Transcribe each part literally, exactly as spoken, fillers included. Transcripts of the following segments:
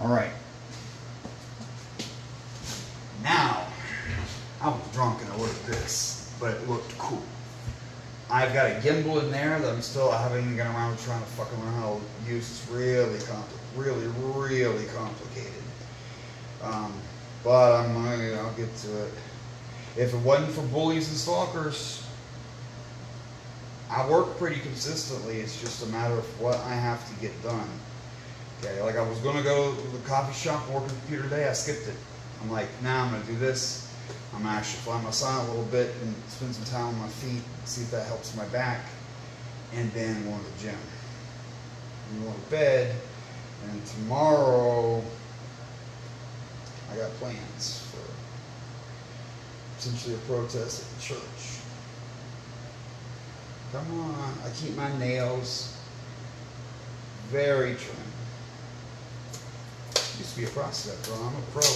Alright. Now, I was drunk and I ordered this, but it looked cool. I've got a gimbal in there that I'm still, I haven't even gone around trying to fucking learn how to use. It's really complicated, really, really complicated. Um, but I'm, I'll get to it. If it wasn't for bullies and stalkers, I work pretty consistently. It's just a matter of what I have to get done. Okay, like I was going to go to the coffee shop and work on the computer today. I skipped it. I'm like, nah, I'm going to do this. I'm going to actually fly my son a little bit and spend some time on my feet, see if that helps my back, and then go to the gym. And go to bed, and tomorrow I got plans for essentially a protest at the church. Come on, I keep my nails very trim. Used to be a prospector, I'm a pro.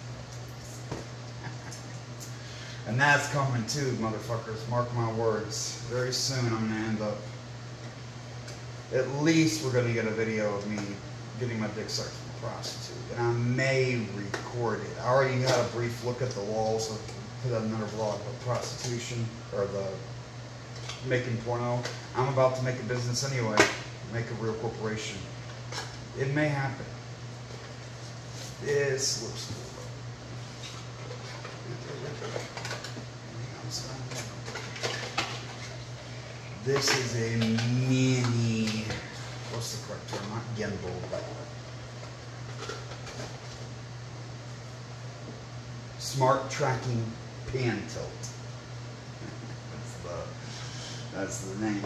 And that's coming too, motherfuckers. Mark my words. Very soon I'm gonna end up. At least we're gonna get a video of me getting my dick sucked from a prostitute, and I may record it. I already had a brief look at the walls. So put out another vlog of prostitution or the making porno. I'm about to make a business anyway. Make a real corporation. It may happen. This looks cool. This is a mini, what's the correct term? Not gimbal, but smart tracking pan tilt. That's the, that's the name.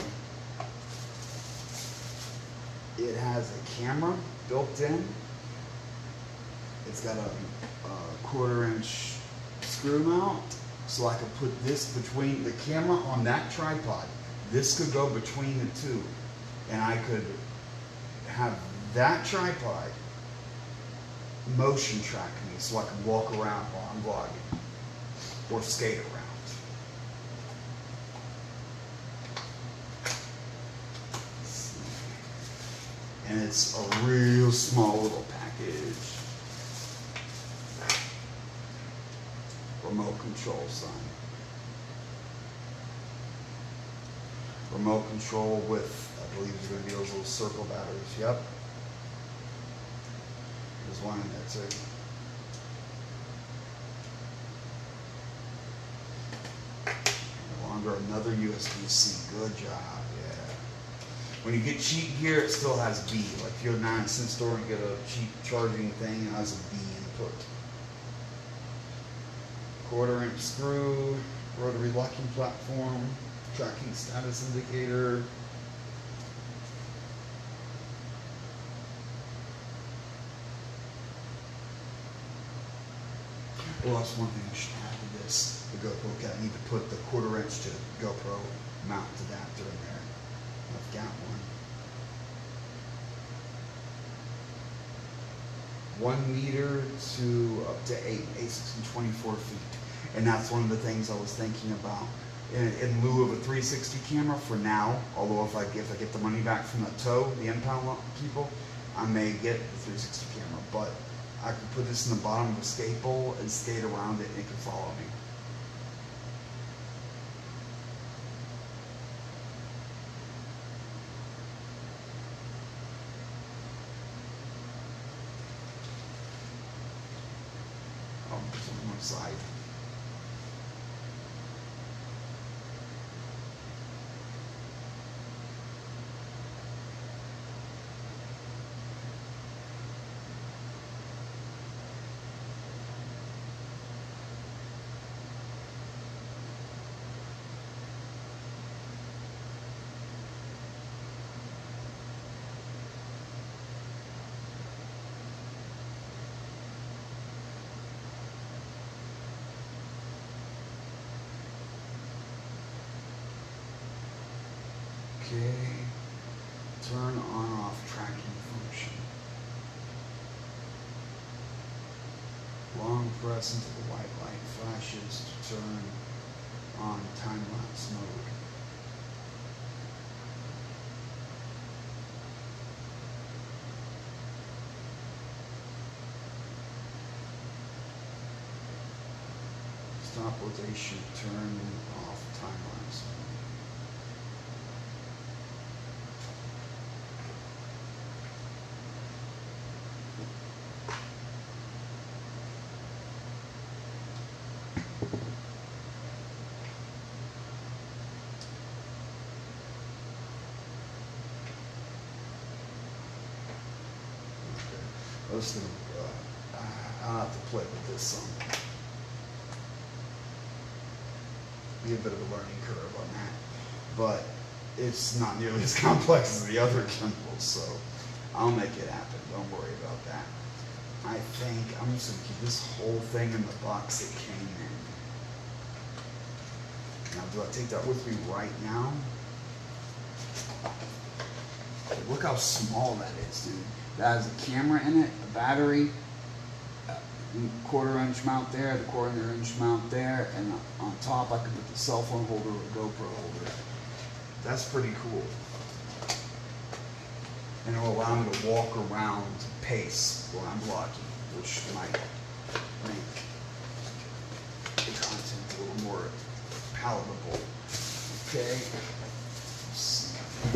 It has a camera built in. It's got a, a quarter inch screw mount, so I could put this between the camera on that tripod. This could go between the two, and I could have that tripod motion track me so I could walk around while I'm vlogging or skate around. And it's a real small little package. Remote control sign. Remote control with, I believe there's going to be those little circle batteries. Yep. There's one in there too. No longer another U S B C. Good job, yeah. When you get cheap gear, it still has B. Like if you're at a nine cent store and get a cheap charging thing, it has a B input. Quarter inch screw, rotary locking platform, tracking status indicator. Well, that's one thing I should add to this. The GoPro cat, I need to put the quarter inch to GoPro mount adapter in there. I've got one. One meter to up to eight, eight, six, and twenty-four feet. And that's one of the things I was thinking about. In, in lieu of a three sixty camera for now, although if I, if I get the money back from the tow, the impound people, I may get the three sixty camera. But I could put this in the bottom of a skate bowl and skate around it and it can follow me. Oh, there's on one side. Okay, turn on off tracking function. Long press into the white light flashes to turn on time-lapse mode. Optimization, turn off timelines. Listen, uh, I'll have to play with this some. Be a bit of a learning curve on that, but it's not nearly as complex as the other gimbals, so I'll make it happen. Don't worry about that. I think I'm just gonna keep this whole thing in the box it came in. Now, do I take that with me right now? Look how small that is, dude. That has a camera in it, a battery, a quarter inch mount there, the quarter inch mount there, and on top I can put the cell phone holder or a GoPro holder. That's pretty cool. And it'll allow me to walk around pace while I'm vlogging, which might make the content a little more palatable. Okay. Let's see.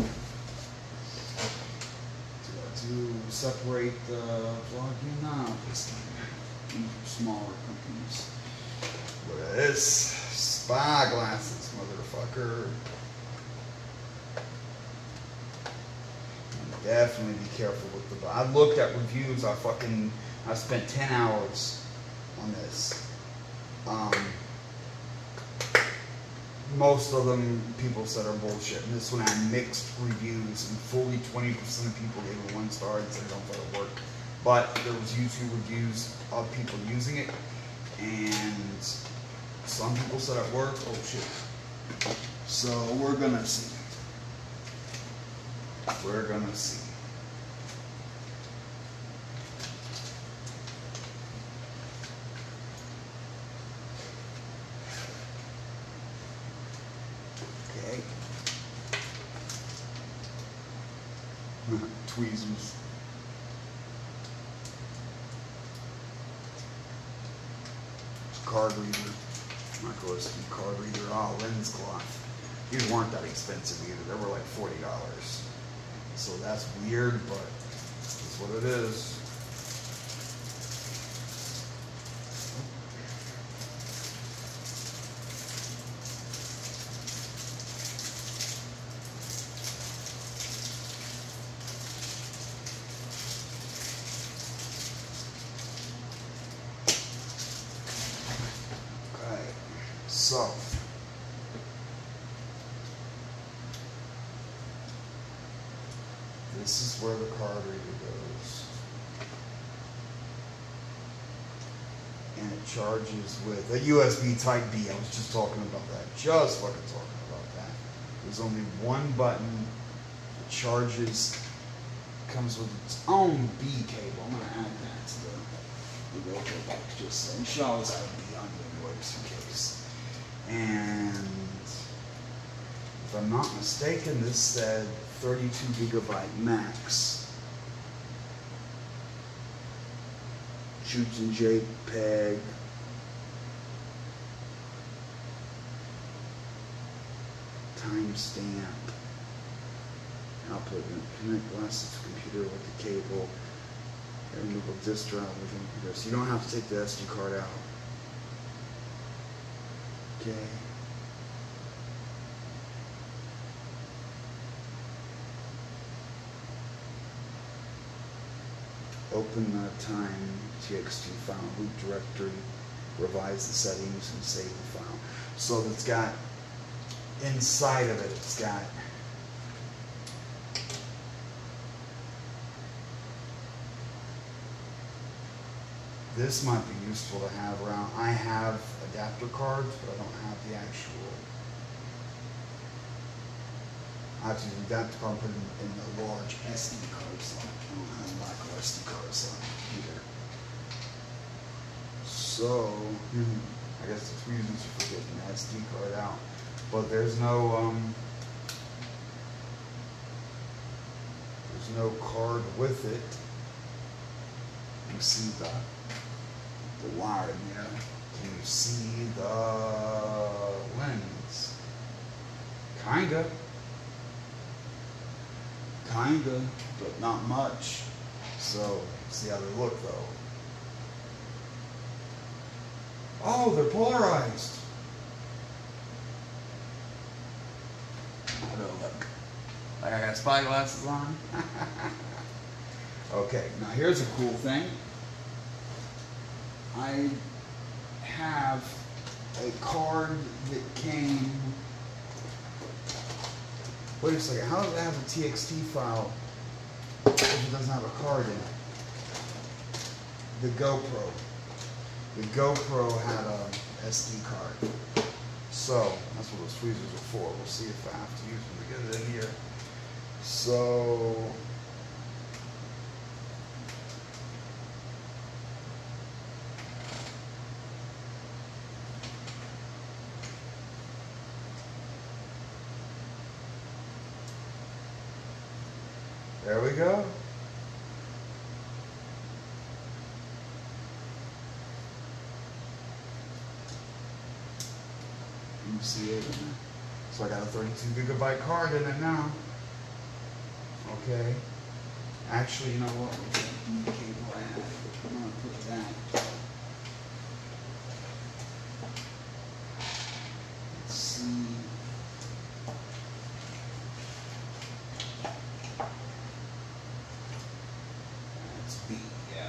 To separate the vlogging now, this these are smaller companies. Look at this, spy glasses, motherfucker. Definitely be careful with the. I looked at reviews. I fucking I spent ten hours on this. Um, Most of them people said are bullshit. And this one had mixed reviews, and fully twenty percent of people gave it one star and said it don't fucking work. But there was YouTube reviews of people using it, and some people said it worked. Oh shit. So we're gonna see. We're gonna see. Okay. Tweezers. Card reader. Micro S D card reader. Oh, lens cloth. These weren't that expensive either. They were like forty dollars. So that's weird, but it's what it is. Okay, so. This is where the card reader goes. And it charges with a U S B Type B. I was just talking about that. Just fucking talking about that. There's only one button. It charges. Comes with its own B cable. I'm going to add that to the, the GoPro box just so. Inshallah, it's going to be on the just in case. And if I'm not mistaken, this said thirty-two gigabyte max. Shoots in JPEG. Timestamp. Output. Connect glasses to computer with the cable. Removable disk drive with the computer. So you don't have to take the S D card out. Okay. Open the time T X T file, root directory, revise the settings, and save the file. So it's got, inside of it, it's got this might be useful to have around. I have adapter cards, but I don't have the actual. I have to use the adapter card and put it in, in the large S D card slot. I don't have a micro S D card slot either. So, hmm, I guess it's reasons for getting the S D card out. But there's no, um, there's no card with it. You see the, the wire in there. Can you see the lens? Kinda. Kinda, but not much. So, see how they look though. Oh, they're polarized. I don't look. Like I got spyglasses on. Okay, now here's a cool thing. I have a card that came. Wait a second, how does it have a T X T file if it doesn't have a card in it? The GoPro. The GoPro had a S D card. So, that's what those tweezers are for. We'll see if I have to use them to get it in here. So, there we go. You see it in there. So I got a thirty-two gigabyte card in it now. Okay. Actually, you know what? The cable I have. I'm gonna put that. Let's see. That's B. Yeah.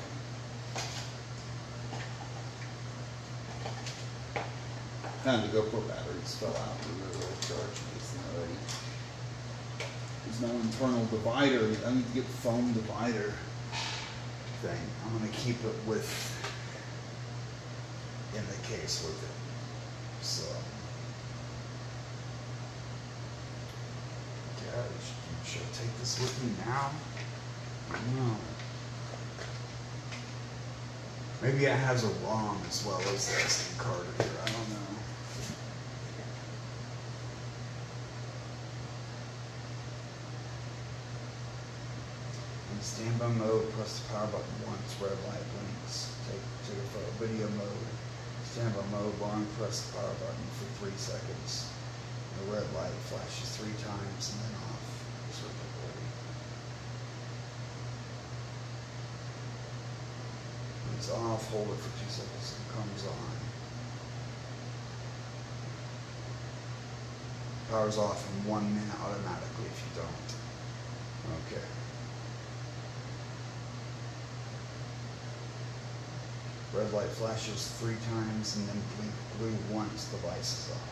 Okay. Found the GoPro batteries fell out. We're really charging this thing already. There's no internal divider. I need to get the foam divider thing. I'm going to keep it with, in the case with it. So, gosh, should I take this with me now? No. Maybe it has a ROM as well as the S D card here. I don't know. In standby mode, press the power button once, red light blinks. Take, take a photo. Video mode, standby mode, long press the power button for three seconds. The red light flashes three times and then off. When it's off, hold it for two seconds and it comes on. Power's off in one minute automatically if you don't. Okay. Red light flashes three times and then blink blue once the device is off.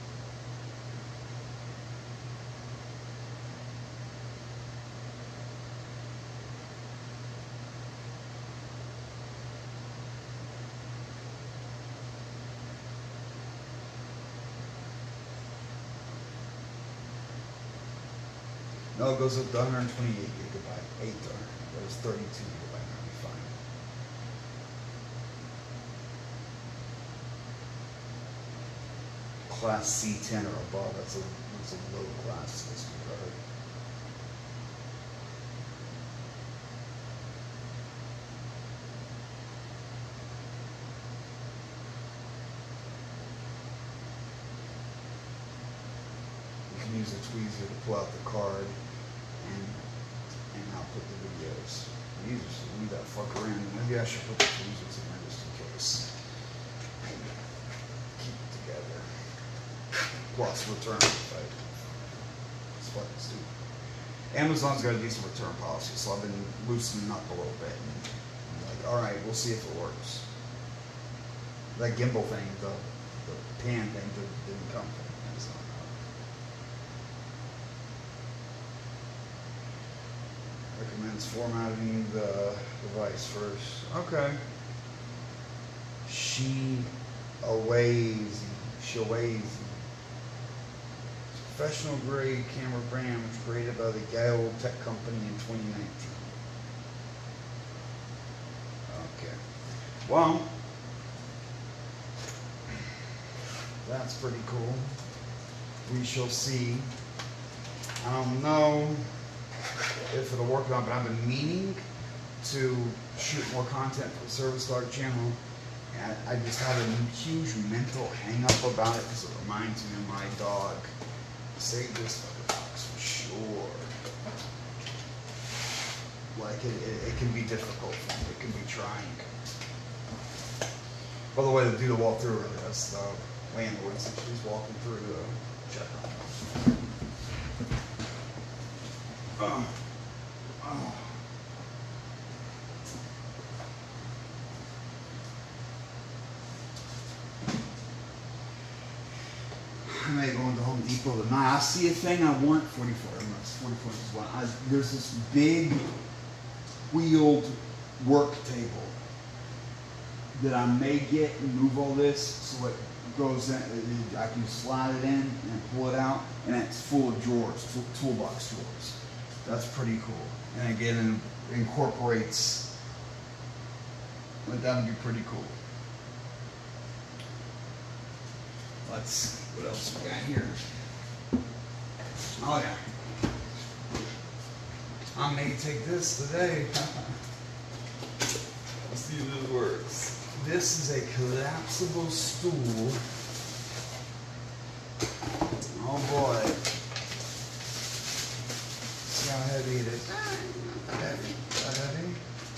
No, it goes up to one hundred twenty-eight gigabyte, eight, that was thirty-two gigabyte, that'll be fine. Class C ten or above, that's a, that's a low class S D card. You can use a tweezer to pull out the card and and output the videos. Jesus, leave that fucker in. Maybe I should put the tweezers in there just in case. Keep it together. Plus return, right? It's fucking stupid. Amazon's got a decent return policy, so I've been loosening up a little bit. And I'm like, all right, we'll see if it works. That gimbal thing, the, the pan thing, didn't come from Amazon. Recommends formatting the device first. Okay. She Awazy. Shawazy. Professional grade camera brand was created by the Gale Tech Company in twenty nineteen. Okay. Well, that's pretty cool. We shall see. I don't know if it'll work out, but I've been meaning to shoot more content for the Service Dog channel And I just have a huge mental hang up about it because it reminds me of my dog. Save this fucking box for sure. Like, it, it, it can be difficult for me. It can be trying. By the way, the dude that walked through earlier, that's the landlord. She's walking through to check on us. Oh. Oh. I may go into Home Depot tonight. I see a thing I want. forty-four. I must. forty-four is one. I, there's this big wheeled work table that I may get and move all this so it goes in. I can slide it in and pull it out, and it's full of drawers, toolbox drawers. That's pretty cool. And again, it incorporates. But that would be pretty cool. Let's see what else we got here. Oh yeah. I may take this today. Let's see if this works. This is a collapsible stool. Oh boy. See how heavy it is. Not that heavy. Not that heavy.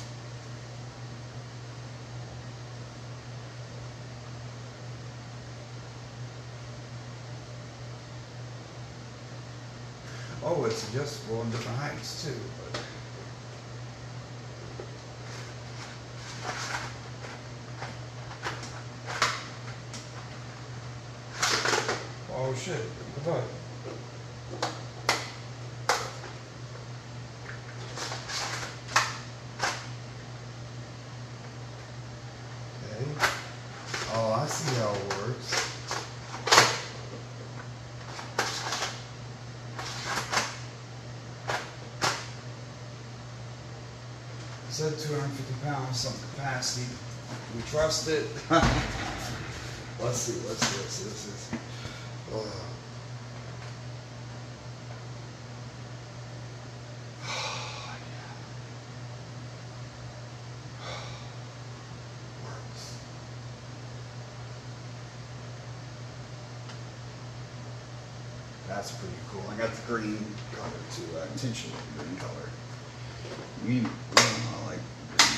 Oh, it's adjustable in different heights too. But oh shit! What the Okay. Oh, I see how it works. It said two hundred fifty pounds, some capacity. We trust it. Let's see, let's see, let's see, let's see. Uh, oh, yeah. Works. That's pretty cool. I got the green color too, uh, intentionally green color. We, we don't know, like green.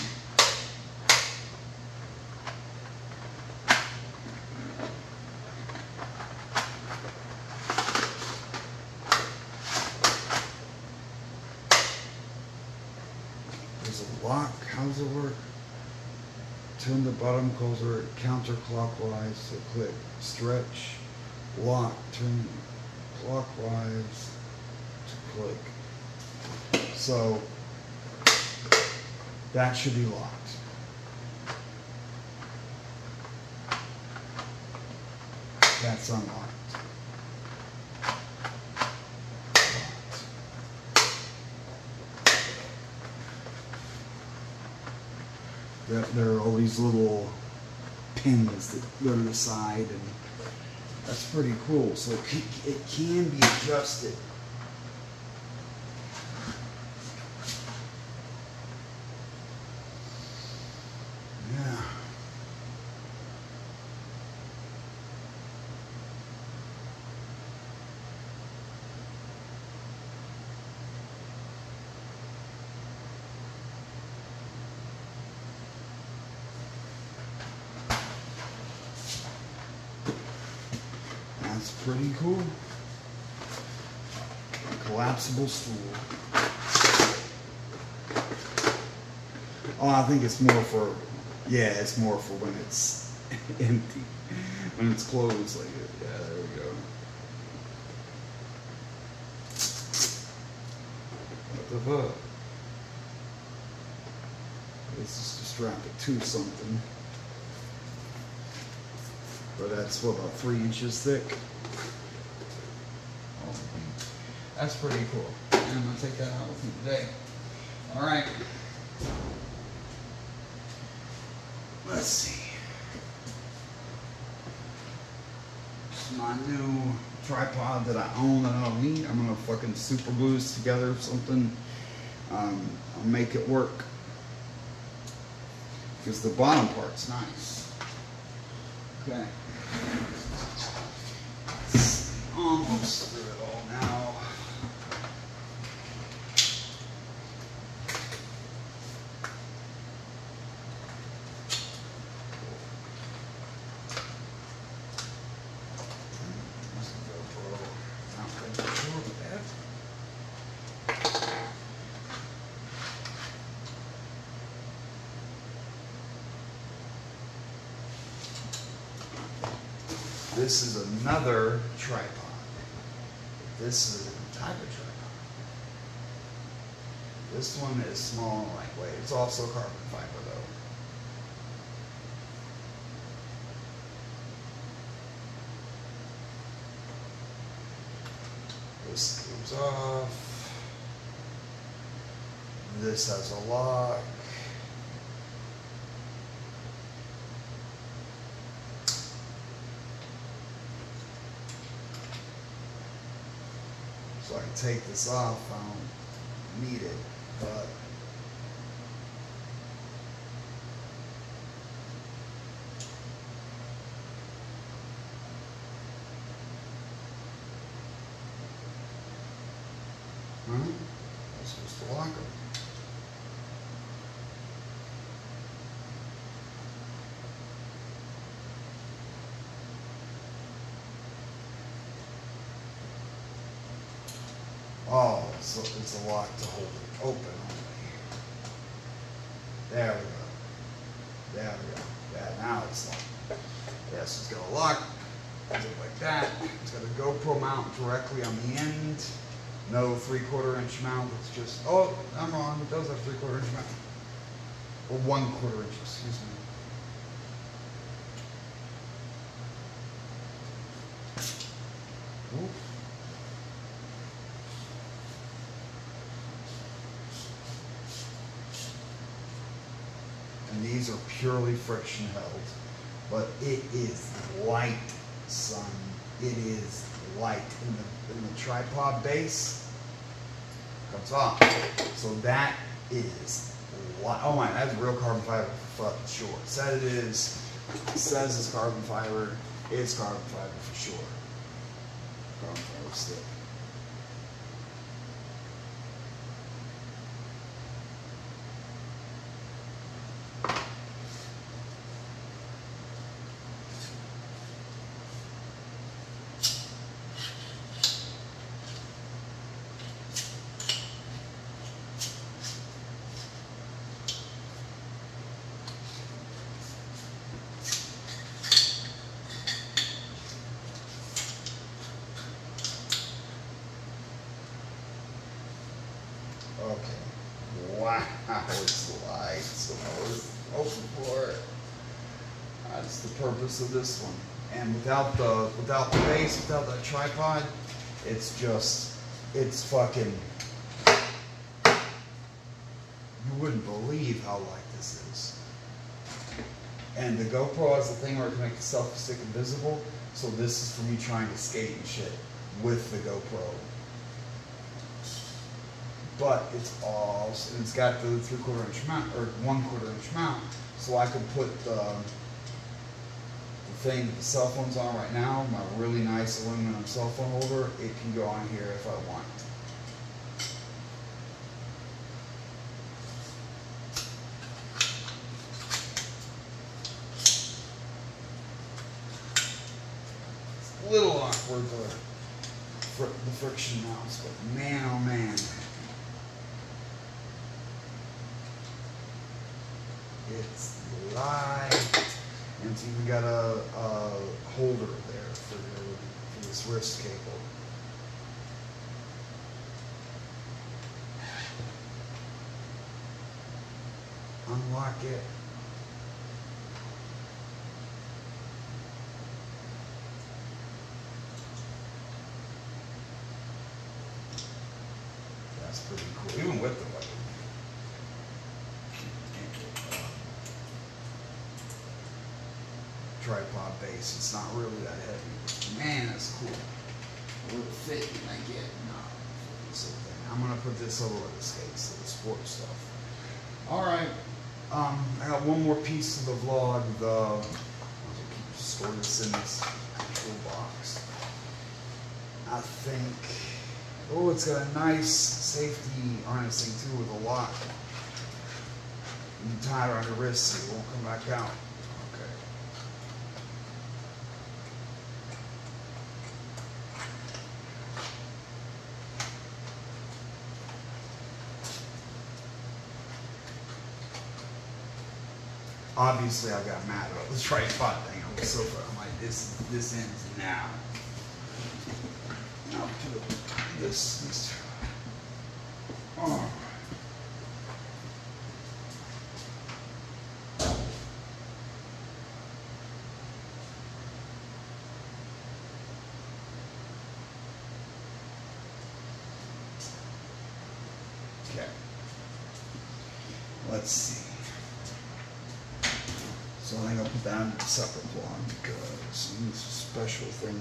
There's a lock. How does it work? Turn the bottom closer counterclockwise to click. Stretch. Lock. Turn clockwise to click. So that should be locked. That's unlocked. There, there are all these little pins that go to the side, and that's pretty cool. So it can, it can be adjusted. Yeah. That's pretty cool. A collapsible stool. Oh, I think it's more for, yeah, it's more for when it's empty. When it's closed, like, yeah, there we go. What the fuck? This is to strap it to something. But that's, what, about three inches thick? Oh, that's pretty cool. And I'm going to take that out with me today. All right. Let's see. This is my new tripod that I own that I don't need. I'm going to fucking super glue this together or something. Um, I'll make it work. Because the bottom part's nice. Okay. Almost through it all now. This is another tripod. This is a different type of tripod. This one is small and lightweight. It's also carbon fiber though. This comes off. This has a lock. So I can take this off. I don't need it, but huh? I'm supposed to lock them. Oh, so it's a lock to hold it open only. There we go. There we go. Yeah, now it's locked. Yes, it's got a lock. Does it like that. It's got a GoPro mount directly on the end. No three-quarter inch mount. It's just, oh, I'm wrong. It does have three-quarter inch mount. Or one-quarter inch, excuse me. Oops. And these are purely friction held, but it is light, son. It is light. In the, in the tripod base, comes off. So that is light. Oh my, that's real carbon fiber for fucking sure. It says it is. It says it's carbon fiber. It's carbon fiber for sure. Carbon fiber stick. Okay. Wow, it's light. So I was hoping for it. That's the purpose of this one. And without the without the base, without that tripod, it's just it's fucking. You wouldn't believe how light this is. And the GoPro has the thing where it can make the selfie stick invisible. So this is for me trying to skate and shit with the GoPro. But it's all, and it's got the three quarter inch mount, or one quarter inch mount, so I can put the, the thing that the cell phone's on right now, my really nice aluminum cell phone holder, it can go on here if I want. It's a little awkward, the, fr the friction mounts, but man, oh man. It's light, and it's even got a, a holder there for, your, for this wrist cable. Unlock it. That's pretty cool, even with the weapon. Tripod base. It's not really that heavy. Man, that's cool. Will it fit when I get? No. This little thing. I'm gonna put this over the skates, the sport stuff. All right. Um, I got one more piece of the vlog. The keep store this in this actual box. I think, oh, it's got a nice safety harnessing too with a lock. You can tie it around your wrist so it won't come back out. Okay. Obviously, I got mad about this tripod thing on the sofa. I'm like, this, this ends now. Now to this, this. Oh. Okay. Let's see. So I think I'll put that in a separate blog because this is a special thing.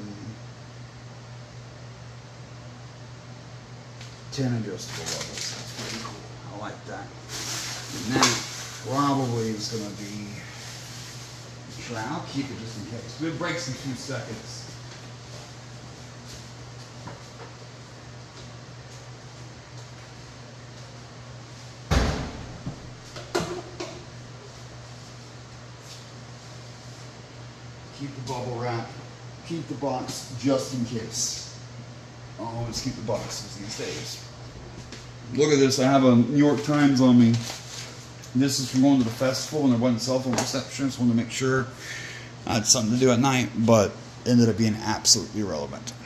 ten adjustable levels. That's pretty cool. I like that. And that probably is going to be. Sure, I'll keep it just in case. It breaks in two seconds. Keep the bubble wrap. Keep the box just in case. Always keep the boxes these days. Look at this. I have a New York Times on me. This is from going to the festival and there wasn't cell phone reception. Just wanted to make sure I had something to do at night, but ended up being absolutely irrelevant.